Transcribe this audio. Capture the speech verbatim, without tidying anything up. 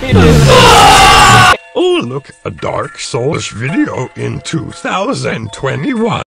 Oh look, a Dark Souls video in two thousand twenty-one.